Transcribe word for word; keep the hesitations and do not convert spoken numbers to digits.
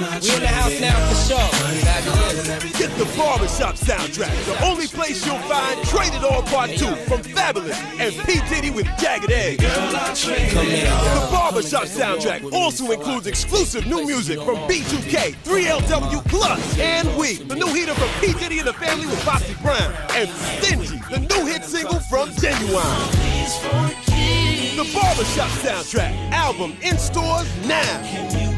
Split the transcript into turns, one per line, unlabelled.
We in the house now for sure. Fabulous.
Get the Barbershop soundtrack, the only place you'll find Traded On Part two from Fabulous and P. Diddy with Jagged Edge.
Come in.
The Barbershop soundtrack also includes exclusive new music from B two K, three L W Plus, and We, the new heater from P. Diddy and the Family with Foxy Brown, and Stingy, the new hit single from Genuine. The Barbershop soundtrack album in stores now.